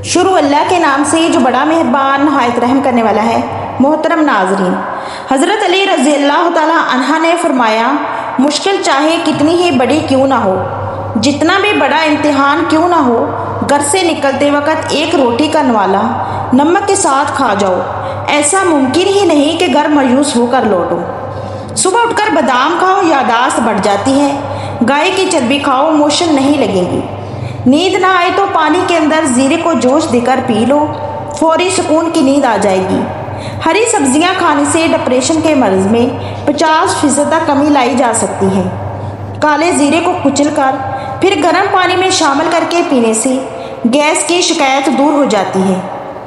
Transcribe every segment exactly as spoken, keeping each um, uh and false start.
شروع اللہ کے نام سے جو بڑا مہربان نہایت رحم کرنے والا ہے۔ محترم ناظرین، حضرت علی رضی اللہ تعالیٰ عنہ نے فرمایا، مشکل چاہے کتنی ہی بڑی کیوں نہ ہو، جتنا بھی بڑا امتحان کیوں نہ ہو، گھر سے نکلتے وقت ایک روٹی کا نوالا نمک کے ساتھ کھا جاؤ، ایسا ممکن ہی نہیں کہ گھر مایوس ہو کر لوٹو۔ صبح اٹھ کر بادام کھاؤ، یادداشت بڑھ جاتی ہے۔ گائے کی چربی کھاؤ، موشن نہیں لگے گی۔ نیند نہ آئے تو پانی کے اندر زیرے کو جوش دے کر پی لو، فوری سکون کی نیند آ جائے گی۔ ہری سبزیاں کھانے سے ڈپریشن کے مرض میں پچاس فیصد تک کمی لائی جا سکتی ہے۔ کالے زیرے کو کچل کر پھر گرم پانی میں شامل کر کے پینے سے گیس کی شکایت دور ہو جاتی ہے۔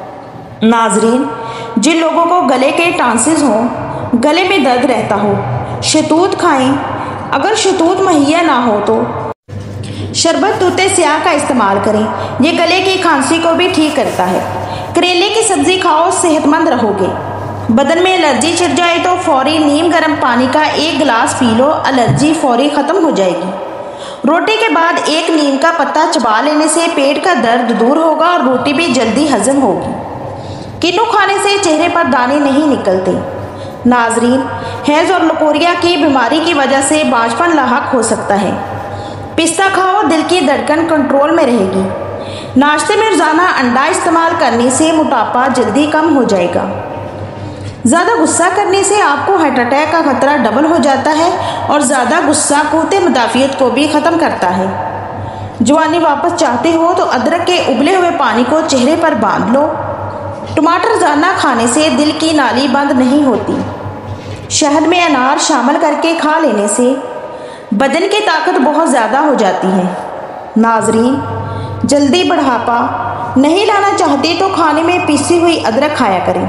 ناظرین، جن لوگوں کو گلے کے ٹانسز ہوں، گلے میں درد رہتا ہو، شہتوت کھائیں۔ اگر شہتوت مہیا نہ ہو تو شربت توتے سیاہ کا استعمال کریں، یہ گلے کی کھانسی کو بھی ٹھیک کرتا ہے۔ کریلے کی سبزی کھاؤ، صحت مند رہو گے۔ بدن میں الرجی چھڑ جائے تو فوری نیم گرم پانی کا ایک گلاس پی لو، الرجی فوری ختم ہو جائے گی۔ روٹی کے بعد ایک نیم کا پتا چبا لینے سے پیٹ کا درد دور ہوگا اور روٹی بھی جلدی ہضم ہوگی۔ کنو کھانے سے چہرے پر دانے نہیں نکلتے۔ ناظرین، حیض اور لکوریا کی بیماری کی وجہ سے بانجھپن لاحق ہو سکتا ہے۔ پستہ کھاؤ، دل کی دھڑکن کنٹرول میں رہے گی۔ ناشتے میں روزانہ انڈا استعمال کرنے سے موٹاپا جلدی کم ہو جائے گا۔ زیادہ غصہ کرنے سے آپ کو ہارٹ اٹیک کا خطرہ ڈبل ہو جاتا ہے اور زیادہ غصہ قوت مدافعت کو بھی ختم کرتا ہے۔ جوانی واپس چاہتے ہو تو ادرک کے ابلے ہوئے پانی کو چہرے پر باندھ لو۔ ٹماٹر روزانہ کھانے سے دل کی نالی بند نہیں ہوتی۔ شہد میں انار شامل کر کے کھا لینے سے بدن کی طاقت بہت زیادہ ہو جاتی ہے۔ ناظرین، جلدی بڑھاپا نہیں لانا چاہتے تو کھانے میں پیسی ہوئی ادرک کھایا کریں۔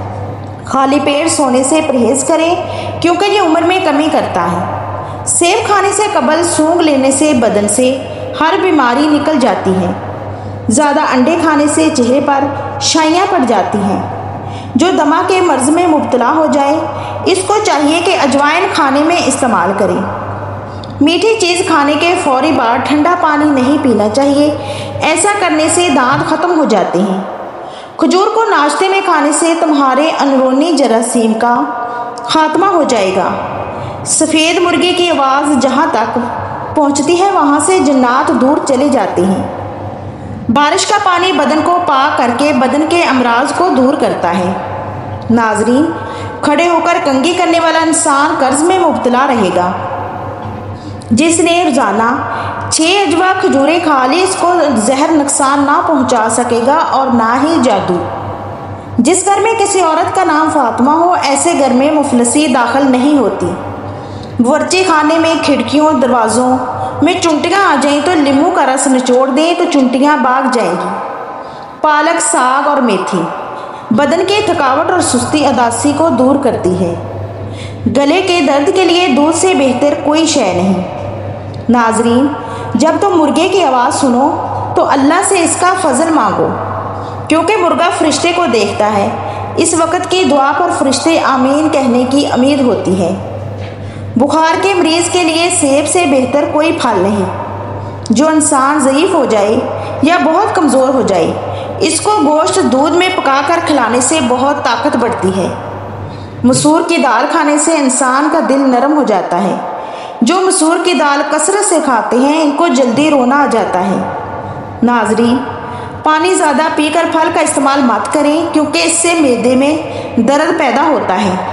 خالی پیٹ سونے سے پرہیز کریں کیونکہ یہ عمر میں کمی کرتا ہے۔ سیب کھانے سے قبل سونگھ لینے سے بدن سے ہر بیماری نکل جاتی ہے۔ زیادہ انڈے کھانے سے چہرے پر شائیاں پڑ جاتی ہیں۔ جو دمہ کے مرض میں مبتلا ہو جائے، اس کو چاہیے کہ اجوائن کھانے میں استعمال کرے۔ میٹھی چیز کھانے کے فوری بعد ٹھنڈا پانی نہیں پینا چاہیے، ایسا کرنے سے دانت ختم ہو جاتے ہیں۔ کھجور کو ناشتے میں کھانے سے تمہارے اندرونی جراثیم کا خاتمہ ہو جائے گا۔ سفید مرغے کی آواز جہاں تک پہنچتی ہے وہاں سے جنات دور چلے جاتے ہیں۔ بارش کا پانی بدن کو پاک کر کے بدن کے امراض کو دور کرتا ہے۔ ناظرین، کھڑے ہو کر کنگھی کرنے والا انسان قرض میں مبتلا رہے گا۔ جس نے روزانہ چھ اجوا کھجوریں کھا لی، اس کو زہر نقصان نہ پہنچا سکے گا اور نہ ہی جادو۔ جس گھر میں کسی عورت کا نام فاطمہ ہو، ایسے گھر میں مفلسی داخل نہیں ہوتی۔ ورچے خانے میں کھڑکیوں دروازوں میں چونٹیاں آ جائیں تو لیموں کا رس نچوڑ دیں تو چونٹیاں بھاگ جائیں گی۔ پالک، ساگ اور میتھی بدن کی تھکاوٹ اور سستی اداسی کو دور کرتی ہے۔ گلے کے درد کے لیے دودھ سے بہتر کوئی شے نہیں۔ ناظرین، جب تم مرغے کی آواز سنو تو اللہ سے اس کا فضل مانگو، کیونکہ مرغا فرشتے کو دیکھتا ہے۔ اس وقت کی دعا پر فرشتے آمین کہنے کی امید ہوتی ہے۔ بخار کے مریض کے لیے سیب سے بہتر کوئی پھل نہیں۔ جو انسان ضعیف ہو جائے یا بہت کمزور ہو جائے، اس کو گوشت دودھ میں پکا کر کھلانے سے بہت طاقت بڑھتی ہے۔ مسور کی دال کھانے سے انسان کا دل نرم ہو جاتا ہے۔ جو مسور کی دال کثرت سے کھاتے ہیں، ان کو جلدی رونا آ جاتا ہے۔ ناظرین، پانی زیادہ پی کر پھل کا استعمال مت کریں کیونکہ اس سے معدے میں درد پیدا ہوتا ہے۔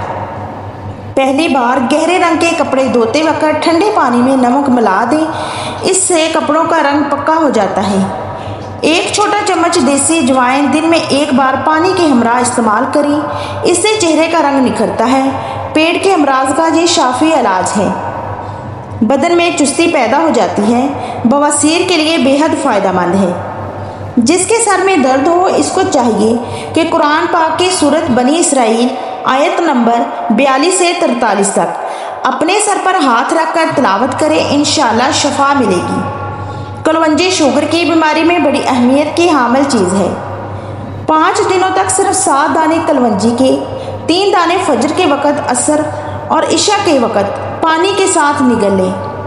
پہلی بار گہرے رنگ کے کپڑے دھوتے وقت ٹھنڈے پانی میں نمک ملا دیں، اس سے کپڑوں کا رنگ پکا ہو جاتا ہے۔ ایک چھوٹا چمچ دیسی اجوائن دن میں ایک بار پانی کے ہمراہ استعمال کریں، اس سے چہرے کا رنگ نکھرتا ہے۔ پیٹ کے امراض کا یہ شافی علاج ہے۔ بدن میں چستی پیدا ہو جاتی ہے، بواسیر کے لیے بے حد فائدہ مند ہے۔ جس کے سر میں درد ہو، اس کو چاہیے کہ قرآن پاک کی سورت بنی اسرائیل آیت نمبر بیالیس سے ترتالیس تک اپنے سر پر ہاتھ رکھ کر تلاوت کرے، انشاءاللہ شفا ملے گی۔ کلونجی شوگر کی بیماری میں بڑی اہمیت کی حامل چیز ہے۔ پانچ دنوں تک صرف سات دانے کلونجی کے، تین دانے فجر کے وقت، عصر اور عشاء کے وقت پانی کے ساتھ نگل لیں۔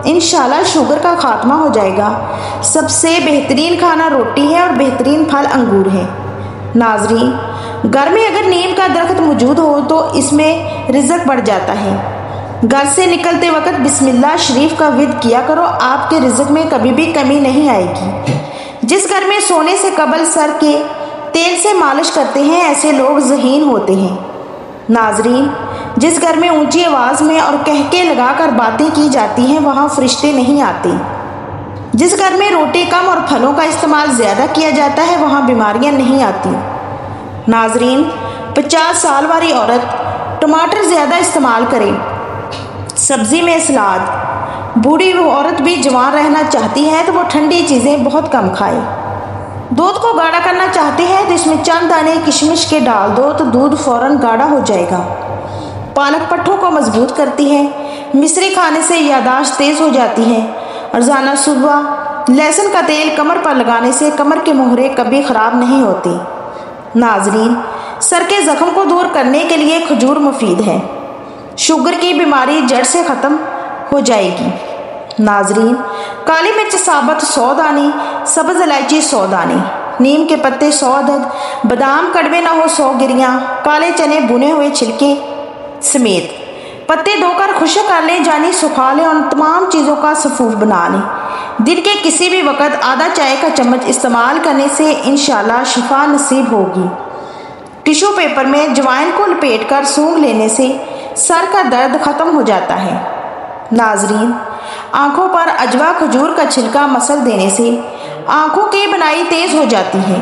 انشاءاللہ شوگر کا خاتمہ ہو جائے گا۔ سب سے بہترین کھانا روٹی ہے اور بہترین پھل انگور ہے۔ ناظرین، گھر میں اگر نیم کا درخت موجود ہو تو اس میں رزق بڑھ جاتا ہے۔ گھر سے نکلتے وقت بسم اللہ شریف کا ورد کیا کرو، آپ کے رزق میں کبھی بھی کمی نہیں آئے گی۔ جس گھر میں سونے سے قبل سر کے تیل سے مالش کرتے ہیں ایسے لوگ ذہین ہوتے ہیں۔ ناظرین، جس گھر میں اونچی آواز میں اور کہکے لگا کر باتیں کی جاتی ہیں وہاں فرشتے نہیں آتے۔ جس گھر میں روٹی کم اور پھلوں کا استعمال زیادہ کیا جاتا ہے وہاں بیماریاں نہیں آتی۔ ناظرین، پچاس سال والی عورت ٹماٹر زیادہ استعمال کرے، سبزی میں سلاد۔ بوڑھی وہ عورت بھی جوان رہنا چاہتی ہے تو وہ ٹھنڈی چیزیں بہت کم کھائے۔ دودھ کو گاڑھا کرنا چاہتے ہیں تو اس میں چند دانے کشمش کے ڈال دو تو دودھ فوراً گاڑھا ہو جائے گا۔ پالک پٹھوں کو مضبوط کرتی ہے۔ مصری کھانے سے یادداشت تیز ہو جاتی ہے۔ روزانہ صبح لہسن کا تیل کمر پر لگانے سے کمر کے مہرے کبھی خراب نہیں ہوتے۔ ناظرین، سر کے زخم کو دور کرنے کے لیے کھجور مفید ہے۔ شوگر کی بیماری جڑ سے ختم ہو جائے گی۔ ناظرین، کالی مرچ ثابت سو دانے، سبز الائچی سو دانے، نیم کے پتے سو عدد، بادام کڑوے نہ ہو سو گریاں، کالے چنے بنے ہوئے چھلکے سمیت پتے دھو کر خشک کر لیں، جانی سکھا لیں اور ان تمام چیزوں کا سفوف بنا لیں۔ دن کے کسی بھی وقت آدھا چائے کا چمچ استعمال کرنے سے انشاءاللہ شفا نصیب ہوگی۔ ٹیشو پیپر میں جوائن کو لپیٹ کر سونگھ لینے سے سر کا درد ختم ہو جاتا ہے۔ ناظرین، آنکھوں پر اجوا کھجور کا چھلکا مسل دینے سے آنکھوں کی بینائی تیز ہو جاتی ہے۔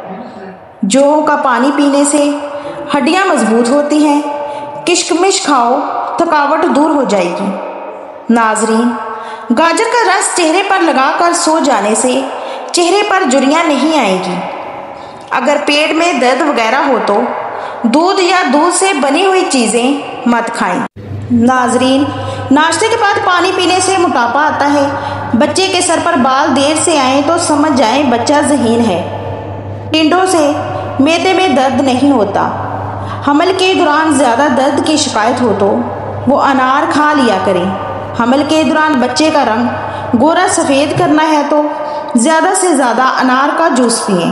جو کا پانی پینے سے ہڈیاں مضبوط ہوتی ہیں۔ کشمش کھاؤ، تھکاوٹ دور ہو جائے گی۔ ناظرین، گاجر کا رس چہرے پر لگا کر سو جانے سے چہرے پر جریاں نہیں آئیں گی۔ اگر پیٹ میں درد وغیرہ ہو تو دودھ یا دودھ سے بنی ہوئی چیزیں مت کھائیں۔ ناظرین، ناشتے کے بعد پانی پینے سے موٹاپا آتا ہے۔ بچے کے سر پر بال دیر سے آئیں تو سمجھ جائیں بچہ ذہین ہے۔ ٹنڈوں سے معدے میں درد نہیں ہوتا۔ حمل کے دوران زیادہ درد کی شکایت ہو تو وہ انار کھا لیا کریں۔ حمل کے دوران بچے کا رنگ گورا سفید کرنا ہے تو زیادہ سے زیادہ انار کا جوس پئیں۔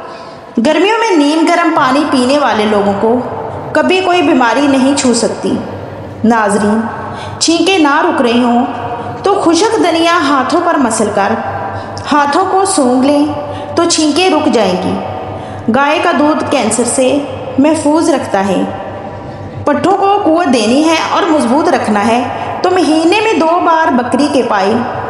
گرمیوں میں نیم گرم پانی پینے والے لوگوں کو کبھی کوئی بیماری نہیں چھو سکتی۔ ناظرین، چھینکیں نہ رک رہی ہوں تو خشک دھنیا ہاتھوں پر مسل کر ہاتھوں کو سونگھ لیں تو چھینکیں رک جائیں گی۔ گائے کا دودھ کینسر سے محفوظ رکھتا ہے۔ پٹھوں کو قوت دینی ہے اور مضبوط رکھنا ہے تو مہینے میں دو بار بکری کے پائے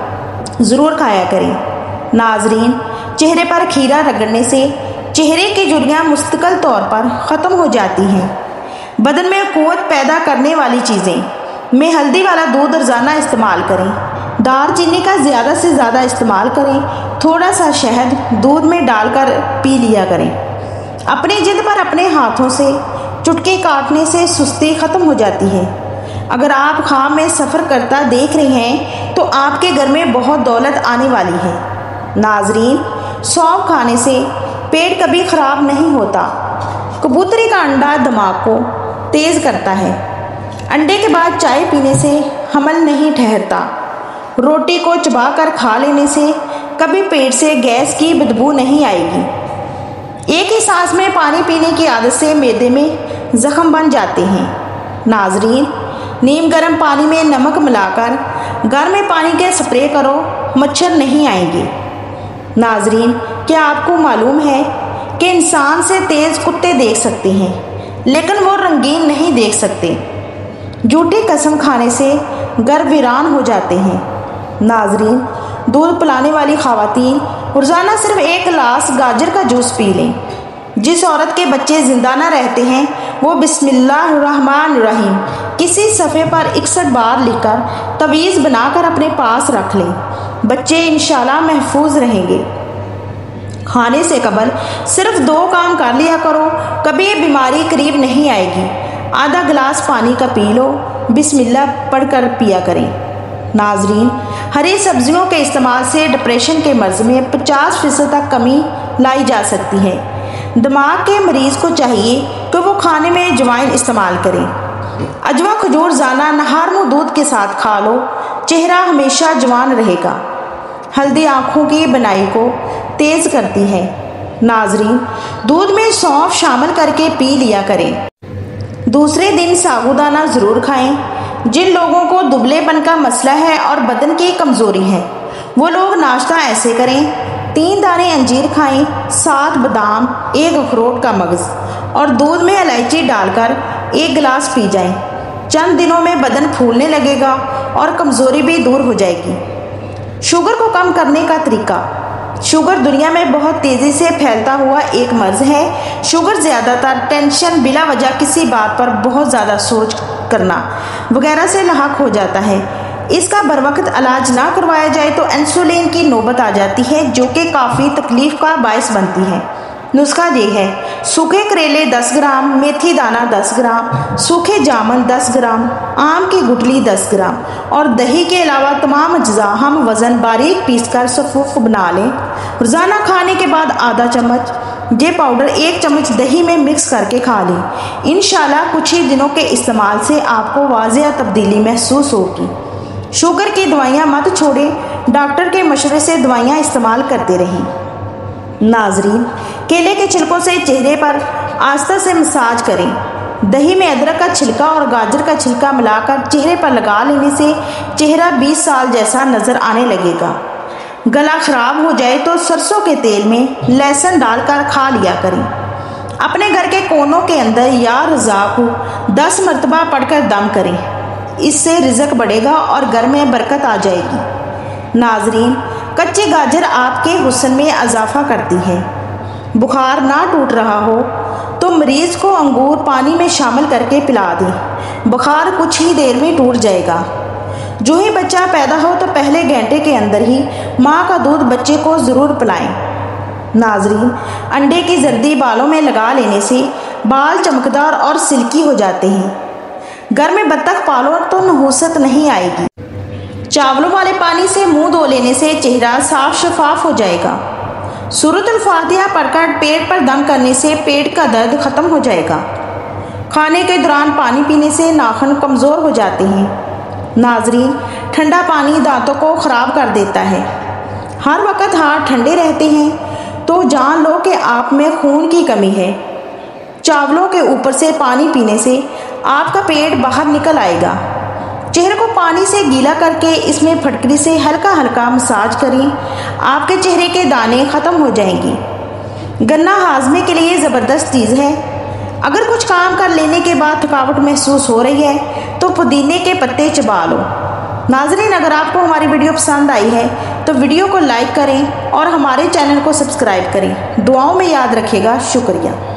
ضرور کھایا کریں۔ ناظرین، چہرے پر کھیرا رگڑنے سے چہرے کی جریاں مستقل طور پر ختم ہو جاتی ہیں۔ بدن میں قوت پیدا کرنے والی چیزیں میں ہلدی والا دودھ روزانہ استعمال کریں۔ دار چینی کا زیادہ سے زیادہ استعمال کریں۔ تھوڑا سا شہد دودھ میں ڈال کر پی لیا کریں۔ اپنی جلد پر اپنے ہاتھوں سے چٹکی کاٹنے سے سستی ختم ہو جاتی ہے۔ اگر آپ خواب میں سفر کرتا دیکھ رہے ہیں تو آپ کے گھر میں بہت دولت آنے والی ہے۔ ناظرین، سونف کھانے سے پیٹ کبھی خراب نہیں ہوتا۔ کبوتری کا انڈا دماغ کو تیز کرتا ہے۔ انڈے کے بعد چائے پینے سے حمل نہیں ٹھہرتا۔ روٹی کو چبا کر کھا لینے سے کبھی پیٹ سے گیس کی بدبو نہیں آئے گی۔ ایک ہی سانس میں پانی پینے کی عادت سے معدے میں زخم بن جاتے ہیں۔ ناظرین، نیم گرم پانی میں نمک ملا کر گرم پانی کے سپرے کرو، مچھر نہیں آئیں گے۔ ناظرین، کیا آپ کو معلوم ہے کہ انسان سے تیز کتے دیکھ سکتے ہیں لیکن وہ رنگین نہیں دیکھ سکتے؟ جھوٹی قسم کھانے سے گھر ویران ہو جاتے ہیں۔ ناظرین، دودھ پلانے والی خواتین روزانہ صرف ایک گلاس گاجر کا جوس پی لیں۔ جس عورت کے بچے زندہ نہ رہتے ہیں وہ بسم اللہ الرحمن الرحیم کسی صفحے پر اکسٹھ بار لکھ کر تعویذ بنا کر اپنے پاس رکھ لیں، بچے انشاءاللہ محفوظ رہیں گے۔ کھانے سے قبل صرف دو کام کر لیا کرو، کبھی یہ بیماری قریب نہیں آئے گی۔ آدھا گلاس پانی کا پی لو، بسم اللہ پڑھ کر پیا کریں۔ ناظرین، ہری سبزیوں کے استعمال سے ڈپریشن کے مرض میں پچاس فیصد تک کمی لائی جا سکتی ہے۔ دماغ کے مریض کو چاہیے کہ وہ کھانے میں جوائن استعمال کریں۔ اجوا کھجور زانہ نہار منہ دودھ کے ساتھ کھا لو چہرہ ہمیشہ جوان رہے گا۔ ہلدی آنکھوں کی بنائی کو تیز کرتی ہے۔ ناظرین، دودھ میں سونف شامل کر کے پی لیا کریں۔ دوسرے دن سابودانہ ضرور کھائیں۔ جن لوگوں کو دبلے پن کا مسئلہ ہے اور بدن کی کمزوری ہے وہ لوگ ناشتہ ایسے کریں: تین دانے انجیر کھائیں، سات بادام، ایک اخروٹ کا مغز اور دودھ میں الائچی ڈال کر ایک گلاس پی جائیں۔ چند دنوں میں بدن پھولنے لگے گا اور کمزوری بھی دور ہو جائے گی۔ شوگر کو کم کرنے کا طریقہ۔ شوگر دنیا میں بہت تیزی سے پھیلتا ہوا ایک مرض ہے۔ شوگر زیادہ تر ٹینشن، بلا وجہ کسی بات پر بہت زیادہ سوچ کرنا وغیرہ سے لاحق ہو جاتا ہے۔ اس کا بروقت علاج نہ کروایا جائے تو انسولین کی نوبت آ جاتی ہے جو کہ کافی تکلیف کا باعث بنتی ہے۔ نسخہ یہ ہے: سوکھے کریلے دس گرام، میتھی دانہ دس گرام، سوکھے جامن دس گرام، آم کی گٹلی دس گرام اور دہی کے علاوہ تمام اجزاء ہم وزن باریک پیس کر صفوف بنا لیں۔ روزانہ کھانے کے بعد آدھا چمچ یہ پاؤڈر ایک چمچ دہی میں مکس کر کے کھا لیں۔ انشاءاللہ کچھ ہی دنوں کے استعمال سے آپ کو واضح تبدیلی محسوس ہوگی۔ شوگر کی دوائیاں مت چھوڑیں، ڈاکٹر کے مشورے سے دوائیاں استعمال کرتے رہیں۔ ناظرین، کیلے کے چھلکوں سے چہرے پر آہستہ سے مساج کریں۔ دہی میں ادرک کا چھلکا اور گاجر کا چھلکا ملا کر چہرے پر لگا لینے سے چہرہ بیس سال جیسا نظر آنے لگے گا۔ گلا خراب ہو جائے تو سرسوں کے تیل میں لہسن ڈال کر کھا لیا کریں۔ اپنے گھر کے کونوں کے اندر یا رزاق کو دس مرتبہ پڑھ کر دم کریں۔ اس سے رزق بڑھے گا اور گھر میں برکت آ جائے گی۔ ناظرین، کچی گاجر آپ کے حسن میں اضافہ کرتی ہے۔ بخار نہ ٹوٹ رہا ہو تو مریض کو انگور پانی میں شامل کر کے پلا دیں۔ بخار کچھ ہی دیر میں ٹوٹ جائے گا۔ جو ہی بچہ پیدا ہو تو پہلے گھنٹے کے اندر ہی ماں کا دودھ بچے کو ضرور پلائیں۔ ناظرین، انڈے کی زردی بالوں میں لگا لینے سے بال چمکدار اور سلکی ہو جاتے ہیں۔ گھر میں بطخ پالو تو نحوست نہیں آئے گی۔ چاولوں والے پانی سے منہ دھو لینے سے چہرہ صاف شفاف ہو جائے گا۔ سورۃ الفاتحہ پڑھ کر پیٹ پر دم کرنے سے پیٹ کا درد ختم ہو جائے گا۔ کھانے کے دوران پانی پینے سے ناخن کمزور ہو جاتے ہیں۔ ناظرین، ٹھنڈا پانی دانتوں کو خراب کر دیتا ہے۔ ہر وقت ہاتھ ٹھنڈے رہتے ہیں تو جان لو کہ آپ میں خون کی کمی ہے۔ چاولوں کے اوپر سے پانی پینے سے آپ کا پیٹ باہر نکل آئے گا۔ چہرے کو پانی سے گیلا کر کے اس میں پھٹکری سے ہلکا ہلکا مساج کریں۔ آپ کے چہرے کے دانے ختم ہو جائیں گے۔ گنا ہاضمے کے لیے زبردست چیز ہے۔ اگر کچھ کام کر لینے کے بعد تھکاوٹ محسوس ہو رہی ہے تو پودینے کے پتے چبا لو۔ ناظرین، اگر آپ کو ہماری ویڈیو پسند آئی ہے تو ویڈیو کو لائک کریں اور ہمارے چینل کو سبسکرائب کریں۔ دعاؤں میں یاد رکھیے گا۔ شکریہ۔